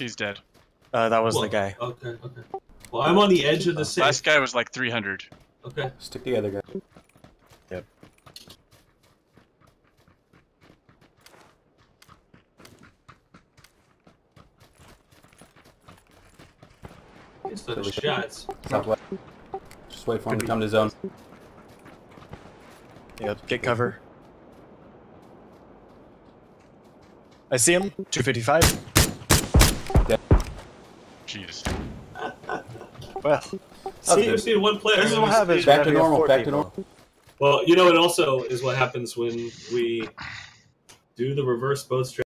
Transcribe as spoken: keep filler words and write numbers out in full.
He's dead. Uh, that was well, the guy. Okay, okay. Well, I'm on the edge of the safe. Last guy was like three hundred. Okay. Stick together, guys. Yep. It's the shots. Southwest. Just wait for him to come to zone. Yep, get cover. I see him. two fifty-five. Dead. Jeez. Well, See, see, we've seen one player. this is what happens. Back to when you have normal, four back to people. normal. Well, you know, it also is what happens when we do the reverse both strategy.